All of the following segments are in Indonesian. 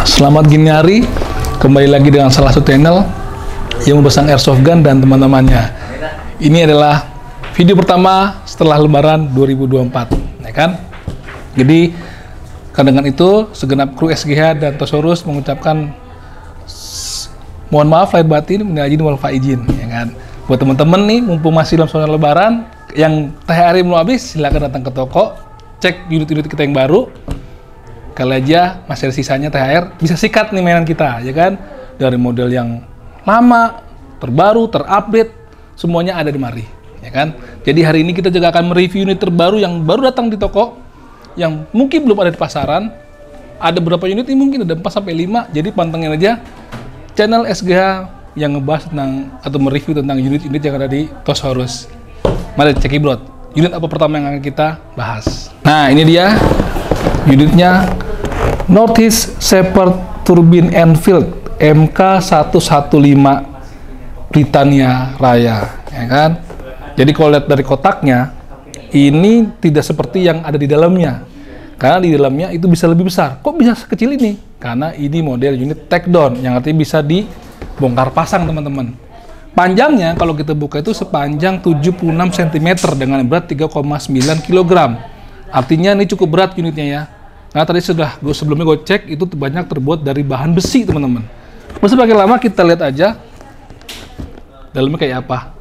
Selamat gini hari, kembali lagi dengan salah satu channel yang membesang airsoft gun dan teman-temannya. Ini adalah video pertama setelah Lebaran 2024, ya kan? Jadi, dengan itu segenap kru SGH dan Tosaurus mengucapkan mohon maaf lahir batin, minal aidin wal faizin, ya kan? Buat teman-teman nih, mumpung masih dalam suasana Lebaran, yang THR belum habis, silakan datang ke toko, cek unit-unit kita yang baru. Kali aja masih ada sisanya THR, bisa sikat nih mainan kita, ya kan? Dari model yang lama, terbaru, terupdate, semuanya ada di mari, ya kan? Jadi hari ini kita juga akan mereview unit terbaru yang baru datang di toko, yang mungkin belum ada di pasaran. Ada beberapa unit ini mungkin ada 4-5, jadi pantengin aja channel SGH yang ngebahas tentang atau mereview tentang unit-unit yang ada di Tosaurus. Mari cekibrot, unit apa pertama yang akan kita bahas? Nah, ini dia unitnya, Northeast Shepherd Turbine Enfield MK115 Britania Raya, ya kan? Jadi kalau lihat dari kotaknya, ini tidak seperti yang ada di dalamnya, karena di dalamnya itu bisa lebih besar. Kok bisa sekecil ini? Karena ini model unit takedown, yang artinya bisa dibongkar pasang, teman-teman. Panjangnya kalau kita buka itu sepanjang 76 cm dengan berat 3,9 kg. Artinya ini cukup berat unitnya ya. Nah, tadi sebelumnya gue cek, itu banyak terbuat dari bahan besi, teman-teman. Masa pakai lama, kita lihat aja dalamnya kayak apa.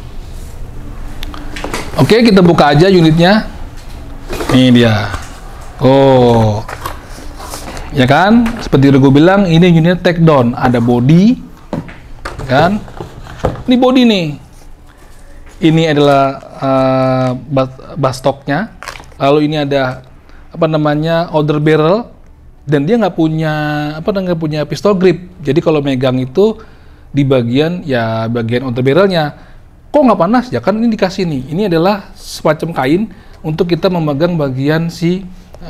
Oke, kita buka aja unitnya. Ini dia. Oh, ya kan? Seperti udah gue bilang, ini unit takedown. Ada body, kan? Ini body nih. Ini adalah bastoknya. Lalu ini ada apa namanya, outer barrel, dan dia nggak punya pistol grip. Jadi kalau megang itu di bagian outer barrelnya. Kok nggak panas? Ya kan ini dikasih nih. Ini adalah semacam kain untuk kita memegang bagian si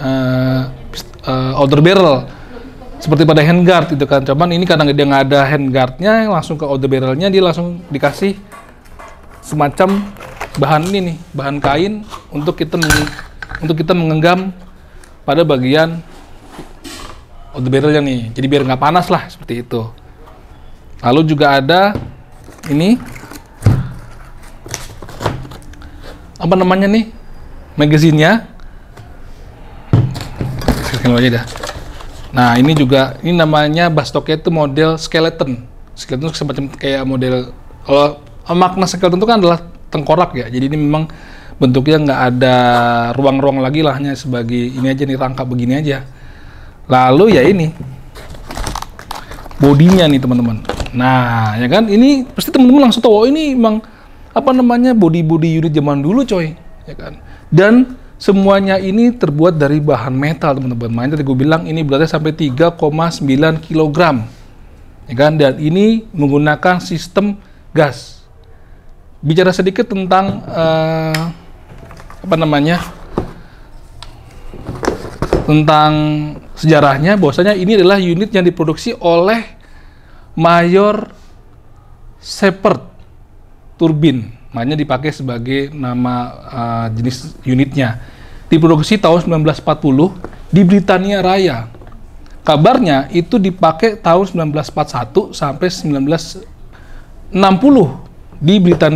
outer barrel. Seperti pada handguard itu kan. Cuman ini karena dia nggak ada handguardnya, langsung ke outer barrelnya dia langsung dikasih semacam bahan ini nih, bahan kain untuk kita menggenggam pada bagian outer barrelnya nih. Jadi biar nggak panas lah, seperti itu. Lalu juga ada ini apa namanya nih, magazinnya. Nah, ini juga, ini namanya bastoknya itu model skeleton. Skeleton itu semacam kayak model, kalau makna skeleton itu kan adalah tengkorak ya. Jadi ini memang bentuknya nggak ada ruang-ruang lagi lah, hanya sebagai ini aja nih, rangkap begini aja. Lalu ya ini bodinya nih, teman-teman. Nah, ya kan, ini pasti teman-teman langsung tahu, oh ini emang apa namanya, body unit zaman dulu, coy, ya kan. Dan semuanya ini terbuat dari bahan metal, teman-teman. Makanya tadi gue bilang ini beratnya sampai 3,9 kg, ya kan. Dan ini menggunakan sistem gas. Bicara sedikit tentang apa namanya, tentang sejarahnya, bahwasanya ini adalah unit yang diproduksi oleh Mayor Shepherd Turbine. Makanya dipakai sebagai nama jenis unitnya. Diproduksi tahun 1940 di Britania Raya. Kabarnya itu dipakai tahun 1941 sampai 1960 di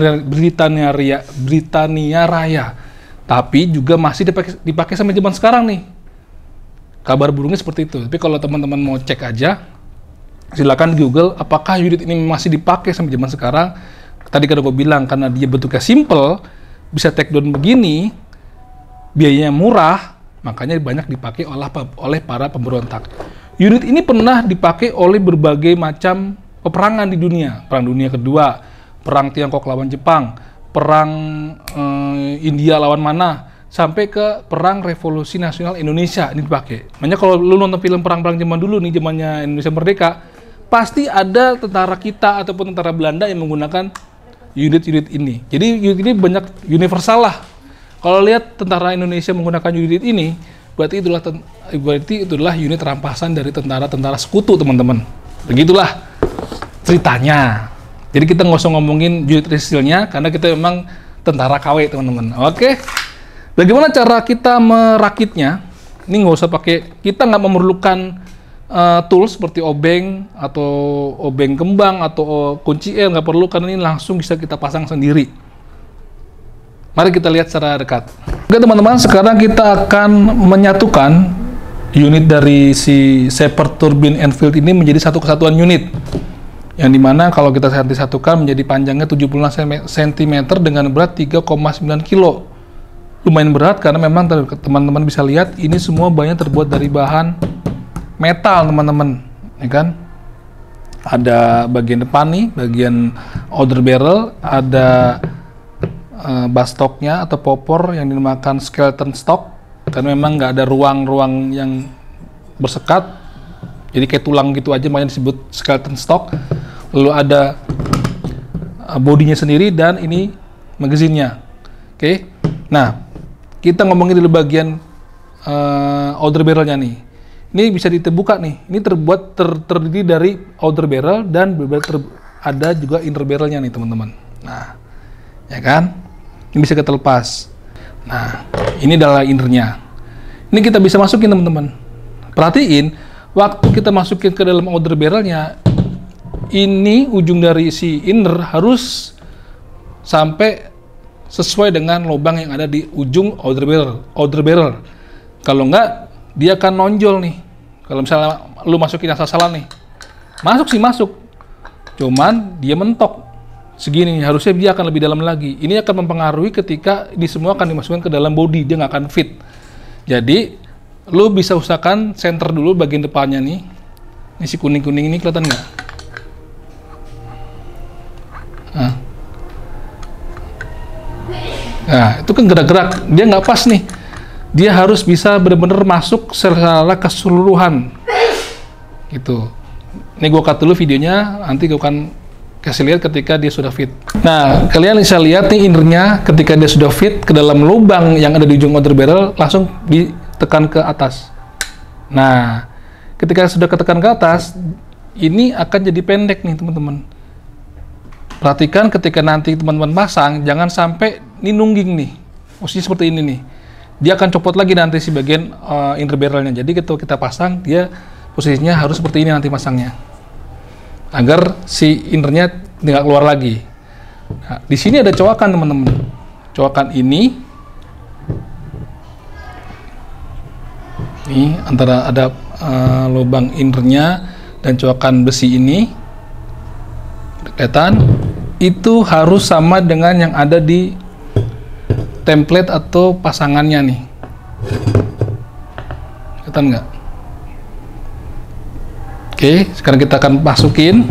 Britania Raya. Tapi juga masih dipakai sampai zaman sekarang nih. Kabar burungnya seperti itu. Tapi kalau teman-teman mau cek aja, silakan di Google apakah unit ini masih dipakai sampai zaman sekarang. Tadi kan gue bilang, karena dia bentuknya simple, bisa takedown begini, biayanya murah, makanya banyak dipakai oleh para pemberontak. Unit ini pernah dipakai oleh berbagai macam peperangan di dunia. Perang Dunia Kedua, Perang Tiongkok lawan Jepang, Perang India lawan mana, sampai ke Perang Revolusi Nasional Indonesia ini dipakai. Makanya kalau lu nonton film perang-perang zaman dulu nih, zamannya Indonesia Merdeka, pasti ada tentara kita ataupun tentara Belanda yang menggunakan unit-unit ini. Jadi unit ini banyak universal lah. Kalau lihat tentara Indonesia menggunakan unit ini, berarti itulah unit rampasan dari tentara-tentara sekutu, teman-teman. Begitulah ceritanya. Jadi kita nggak usah ngomongin unit resilnya, karena kita memang tentara KW, teman-teman. Oke. Bagaimana cara kita merakitnya? Ini nggak usah pakai, kita nggak memerlukan tools seperti obeng atau obeng kembang atau kunci nggak perlu, karena ini langsung bisa kita pasang sendiri. Mari kita lihat secara dekat. Oke teman-teman, sekarang kita akan menyatukan unit dari si Shepherd Turbine Enfield ini menjadi satu kesatuan unit, yang dimana kalau kita disatukan menjadi panjangnya 76 cm dengan berat 3,9 kg. Lumayan berat karena memang teman-teman bisa lihat ini semua banyak terbuat dari bahan metal teman-teman, ya kan? Ada bagian depan nih, bagian outer barrel, ada bastoknya atau popor yang dinamakan skeleton stock, karena memang nggak ada ruang-ruang yang bersekat, jadi kayak tulang gitu aja, makanya disebut skeleton stock. Lalu ada bodinya sendiri dan ini magazinnya. Oke, nah kita ngomongin dulu bagian outer barrelnya nih. Ini bisa diterbuka nih. Ini terdiri dari outer barrel dan ada juga inner barrelnya nih teman-teman. Nah, ya kan? Ini bisa kita lepas. Nah, ini adalah innernya. Ini kita bisa masukin teman-teman. Perhatiin, waktu kita masukin ke dalam outer barrelnya, ini ujung dari si inner harus sampai sesuai dengan lubang yang ada di ujung outer barrel. Kalau enggak, dia akan nonjol nih. Kalau misalnya lu masukin asal-asalan nih, masuk, cuman dia mentok segini, harusnya dia akan lebih dalam lagi. Ini akan mempengaruhi ketika ini semua akan dimasukkan ke dalam body, dia nggak akan fit. Jadi lu bisa usahakan center dulu bagian depannya nih. Ini si kuning-kuning ini kelihatan nggak? Nah, itu kan gerak-gerak, dia nggak pas nih. Dia harus bisa benar-benar masuk secara keseluruhan gitu. Ini gue cut dulu videonya, nanti gue akan kasih lihat ketika dia sudah fit. Nah, kalian bisa lihat nih innernya ketika dia sudah fit ke dalam lubang yang ada di ujung outer barrel, langsung ditekan ke atas. Nah, ketika sudah ketekan ke atas, ini akan jadi pendek nih teman-teman. Perhatikan ketika nanti teman-teman pasang, jangan sampai ini nungging nih, posisi seperti ini nih. Dia akan copot lagi nanti si bagian inner barrelnya. Jadi ketika kita pasang, dia posisinya harus seperti ini nanti pasangnya, agar si innernya tidak keluar lagi. Nah, di sini ada coakan teman-teman. Coakan ini antara ada lubang innernya dan coakan besi ini, kelihatan itu harus sama dengan yang ada di template atau pasangannya nih. Kelihatan nggak? Oke, sekarang kita akan masukin.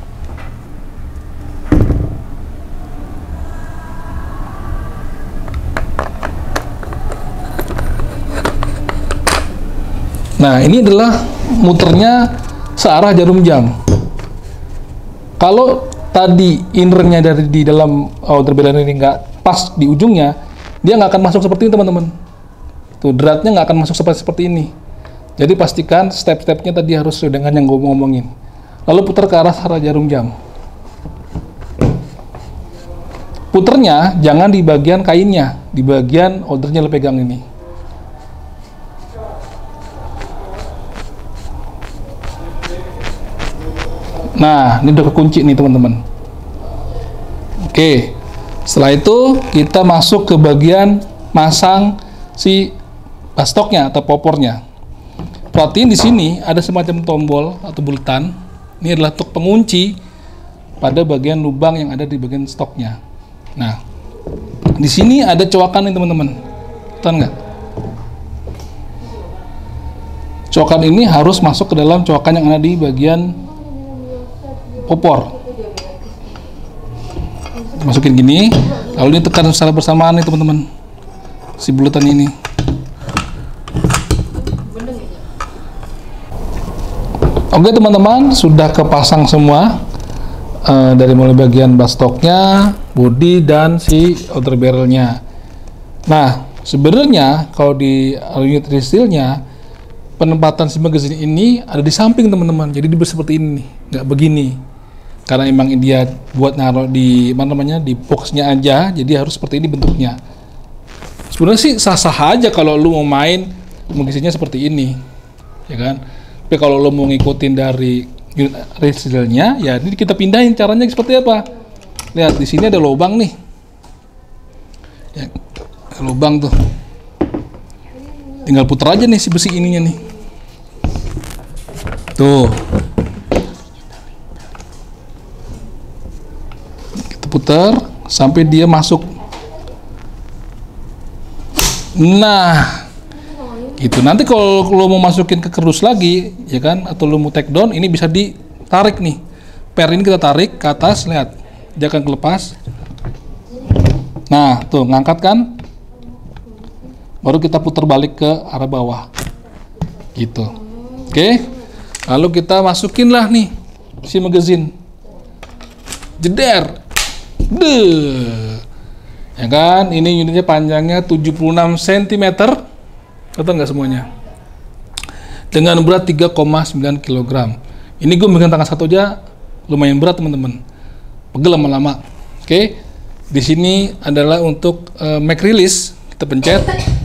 Nah, ini adalah muternya searah jarum jam. Kalau tadi innernya dari di dalam outer barrel ini nggak pas di ujungnya, dia nggak akan masuk seperti ini teman-teman. Tuh, dratnya nggak akan masuk seperti ini. Jadi pastikan step-stepnya tadi harus sesuai dengan yang gue ngomongin. Lalu putar ke arah jarum jam. Puternya jangan di bagian kainnya, di bagian outernya lo pegang ini. Nah, ini udah kekunci nih teman-teman. Oke, setelah itu kita masuk ke bagian masang si bastoknya atau popornya. Perhatiin di sini ada semacam tombol atau bulatan. Ini adalah untuk pengunci pada bagian lubang yang ada di bagian stoknya. Nah, di sini ada coakan nih teman-teman. Tahu nggak? Coakan ini harus masuk ke dalam coakan yang ada di bagian popor. Masukin gini, lalu ini tekan secara bersamaan nih teman-teman. Si bulatan ini. Oke teman-teman, sudah kepasang semua dari mulai bagian bastoknya, bodi, dan si outer barrelnya. Nah, sebenarnya kalau di unit resealnya, penempatan si magazine ini ada di samping teman-teman. Jadi dia seperti ini, nggak begini. Karena emang dia buat naruh di di boxnya aja, jadi harus seperti ini bentuknya. Sebenarnya sih sah-sah aja kalau lu mau main magazine-nya seperti ini, ya kan? Tapi kalau lo mau ngikutin dari unit resilnya, ya ini kita pindahin. Caranya seperti apa? Lihat di sini ada lubang nih. Ya, ada lubang tuh. Tinggal putar aja nih si besi ininya nih. Tuh. Kita putar sampai dia masuk. Nah, gitu. Nanti kalau lo mau masukin ke kerdus lagi, ya kan, atau lo mau take down, ini bisa ditarik nih. Per ini kita tarik ke atas, lihat, dia akan kelepas. Nah, tuh ngangkat kan, baru kita putar balik ke arah bawah, gitu. Oke, lalu kita masukin lah nih si magazine, jeder, deh, ya kan. Ini unitnya panjangnya 76 cm. Betul nggak semuanya? Dengan berat 3,9 kg. Ini gue megang tangan satu aja lumayan berat teman-teman. Pegel lama-lama. Oke. Di sini adalah untuk make release. Kita pencet.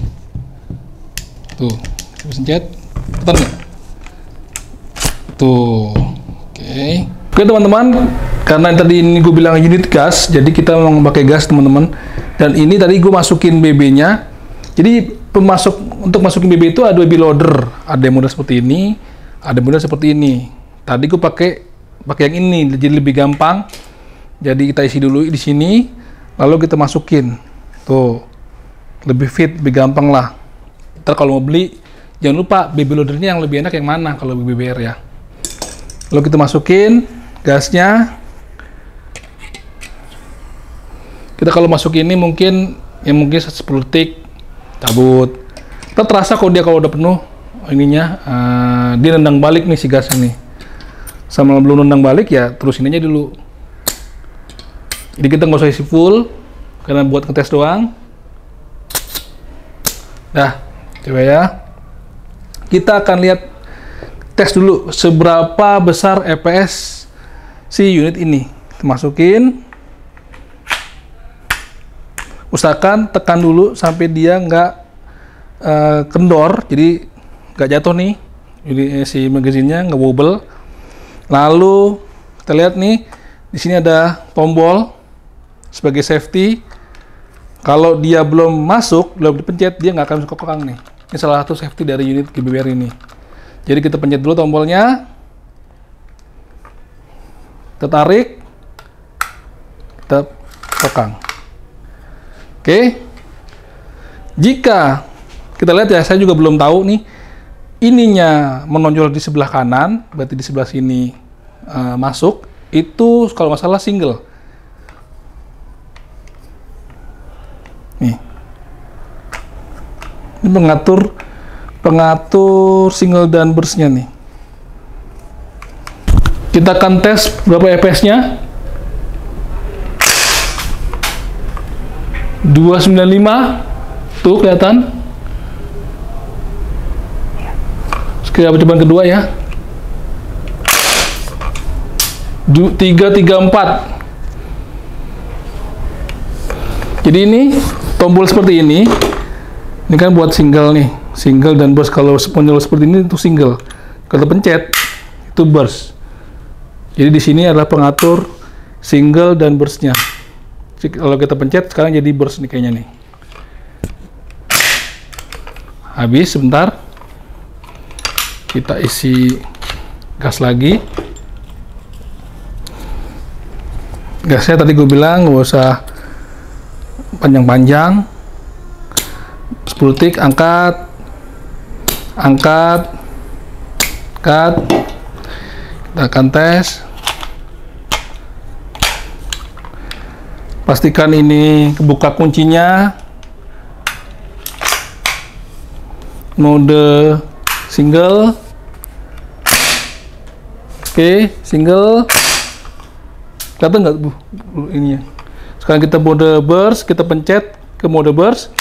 Tuh, kita pencet. Putar nggak? Tuh. Oke. Oke teman-teman. Karena tadi ini gue bilang unit gas, jadi kita memang pakai gas teman-teman. Dan ini tadi gue masukin BB-nya. Jadi untuk masukin BB itu ada BB loader, ada yang model seperti ini, ada model seperti ini. Tadi gue pakai yang ini, jadi lebih gampang. Jadi kita isi dulu di sini, lalu kita masukin. Tuh, lebih fit, lebih gampang lah. Ntar kalau mau beli, jangan lupa BB loadernya yang lebih enak yang mana kalau BBR ya. Lalu kita masukin gasnya. Kita kalau masuk ini mungkin 10 detik. Cabut. Kita terasa kok dia kalau udah penuh ininya, dia nendang balik nih si gasnya nih. Sama belum nendang balik ya terusin aja dulu. Jadi kita nggak usah isi full karena buat ngetes doang. Dah, coba ya. Kita akan lihat tes dulu seberapa besar EPS si unit ini. Kita masukin. Usahakan tekan dulu sampai dia nggak kendor, jadi nggak jatuh nih, jadi si magazinnya nggak wobble. Lalu kita lihat nih, di sini ada tombol sebagai safety. Kalau dia belum masuk, belum dipencet, dia nggak akan kekang nih. Ini salah satu safety dari unit GBBR ini. Jadi kita pencet dulu tombolnya, kita tarik, kita kekang. Oke, jika kita lihat ya, saya juga belum tahu nih, ininya menonjol di sebelah kanan, berarti di sebelah sini masuk, itu kalau nggak salah single. Nih, ini pengatur single dan burst-nya nih. Kita akan tes berapa EPS-nya. 295 tuh kelihatan. Sekali percobaan kedua ya. 334. Jadi ini tombol seperti ini kan buat single nih, single dan burst. Kalau sponsor seperti ini itu single, kalau pencet itu burst. Jadi di sini adalah pengatur single dan burstnya. Kalau kita pencet sekarang jadi burst nih kayaknya nih. Habis sebentar. Kita isi gas lagi. Gasnya tadi gue bilang nggak usah panjang-panjang. 10 detik, angkat. Kita akan tes. Pastikan ini kebuka kuncinya. Mode single. Oke, single. Kelihatan nggak bu ininya? Sekarang kita mode burst, kita pencet ke mode burst.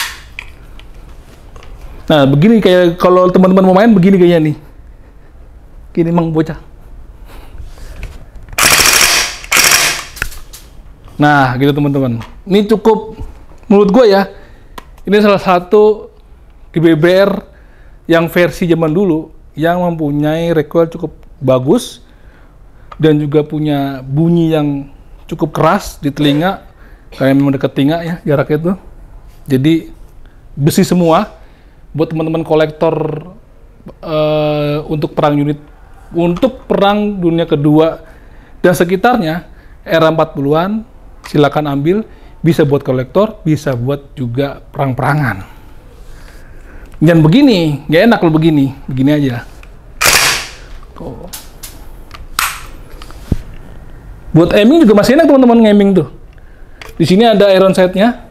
Nah, begini kayak kalau teman-teman mau main begini kayaknya nih. Gini emang bocah. Nah, gitu teman-teman. Ini cukup, menurut gue ya, ini salah satu GBBR yang versi zaman dulu yang mempunyai recoil cukup bagus dan juga punya bunyi yang cukup keras di telinga, kayak memang dekat telinga ya jaraknya itu. Jadi besi semua buat teman-teman kolektor untuk perang unit, untuk perang dunia kedua dan sekitarnya, era 40-an silakan ambil, bisa buat kolektor, bisa buat juga perang-perangan. Jangan begini, nggak enak lo begini aja. Oh. Buat aiming juga masih enak teman-teman aiming tuh. Di sini ada iron sight-nya.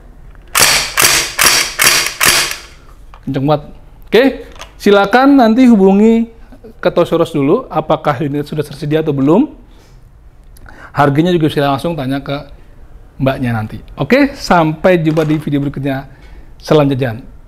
Kenceng banget. Oke, silakan nanti hubungi ke Toys R Us dulu, apakah unit sudah tersedia atau belum. Harganya juga bisa langsung tanya ke mbaknya nanti. Oke, sampai jumpa di video berikutnya. Salam jajan.